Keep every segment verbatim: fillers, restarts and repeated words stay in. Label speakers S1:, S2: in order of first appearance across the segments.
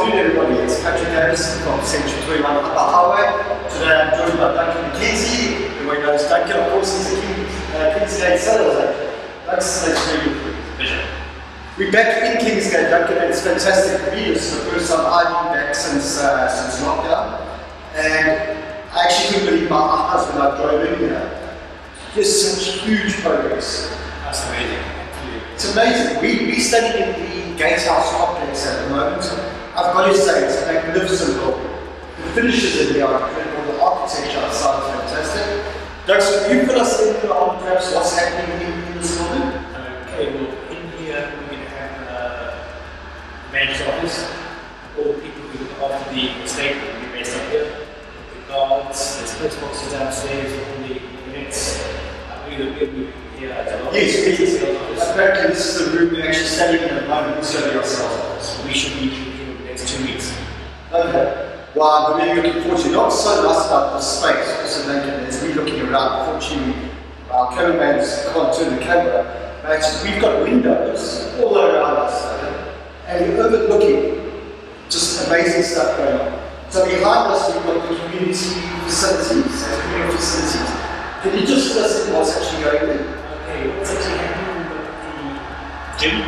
S1: afternoon, everybody. It's Patrick Davis from Central twenty-one up the highway. Today I'm joined by Duncan McKenzie. Everybody knows Duncan, of course, he's a King, uh, Kingsgate sales agent. That's really good. Pleasure. We're back in Kingsgate, Duncan, and it's fantastic to be here. This is the first time I've been back since, uh, since lockdown. And I actually couldn't believe my eyes when I drove in here. There's such huge progress.
S2: That's amazing.
S1: It's amazing. We, we study in the Gatehouse complex at the moment. I've got to say, it's a magnificent building. The finishes in there are incredible. The architecture outside is fantastic. Douglas, can you fill us in on perhaps what's happening in, in this building?
S2: Okay, well, in here we're going to have uh, the manager's office. All the people who look after the estate will be based up here. The guards, the split boxes downstairs, all the units. Uh, we'll be here as well.
S1: Yes, yes. Apparently this is the room we're actually studying in at the moment. We'll study ourselves.
S2: So we should be here in the next two weeks.
S1: Okay. Well, I'm really looking forward to it. Not so much about the space, also thinking as we're looking around. Unfortunately, our cameramans can't turn the camera, but we've got windows all around us, and we're overlooking just amazing stuff going on. So behind us, we've got the community facilities, and community facilities. Can you just tell us what's actually going on?
S2: Okay, what's actually happening with the gym,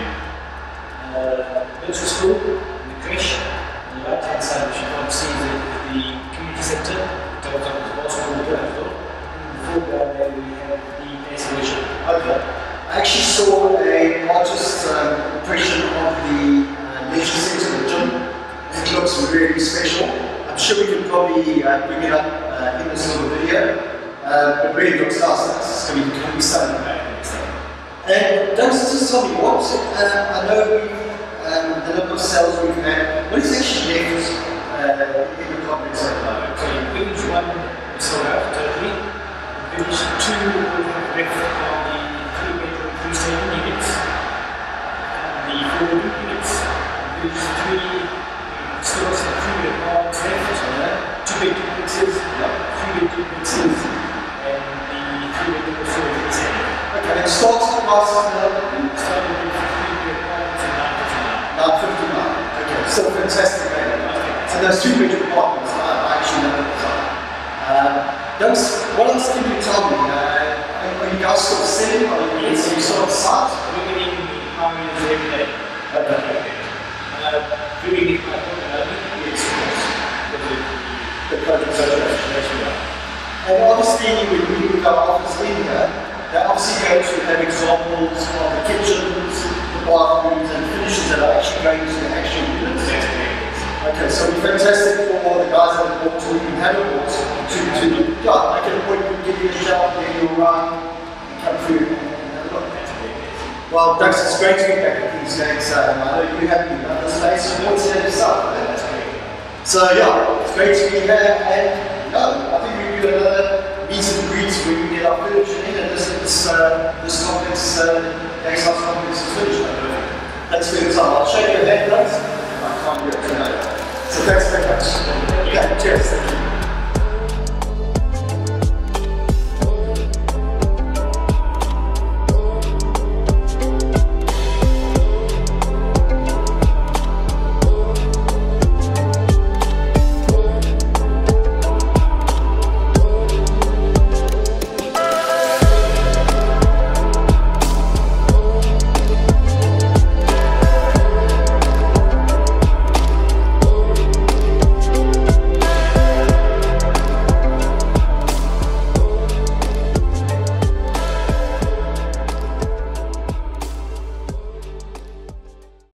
S2: uh, middle school, and the creche. On the right hand side, which you can't see, is the community centre. It goes up to the basketball court as well. In the foreground there, we have the exhibition.
S1: Okay. I actually saw a artist's um, impression of the uh, leisure centre, the gym. It looks really special. I'm sure we can probably uh, bring it up uh, in this little video. Uh, it really looks nice. It's going to be, be stunning. And don't just tell me what. Uh, I know we've Um, the number of cells we've had, what is actually left uh, in the complex at the moment?
S2: Okay, village one is sold out totally. Village two will have left on the three bedroom, three stable units, and the four room units. Village three still has some three bed apartments left, two bed duplexes, three bed duplexes, and the three bedroom facility is here.
S1: Okay, and starts the price of the
S2: starting with three bed apartments and nine fifty-nine.
S1: Now fifty-nine. Okay, still fantastic, man. And those two bedroom apartments, I actually know that design. Um, those, what else can you tell me? Uh, are, are you guys still selling? Are you, yes, are you still on site?
S2: We're getting the apartments every day.
S1: Okay.
S2: Uh, doing the apartment and I think it's
S1: the project situation. And obviously, when we look at our office in here, they're obviously going to have examples of the kitchens, the bathrooms, and finishes that are actually going to the actual units. Okay, so it's fantastic for the guys that have bought to even have a bought to, to yeah, make an appointment, give you a shout, then you'll run, and come through and have a look. Well, Doug, it's great to be back at Kingsgate. Um, I know you have been at this place, you want to say yourself. So, yeah, it's great to be here, and yeah, I think we do another meet and greet when we get our furniture in, and this, this, uh, this complex, uh, Gatehouse complex is finished. Thanks for your time. I'll show you a hand, guys. I can't do it tonight. So thanks very much. Okay, cheers. Thank you.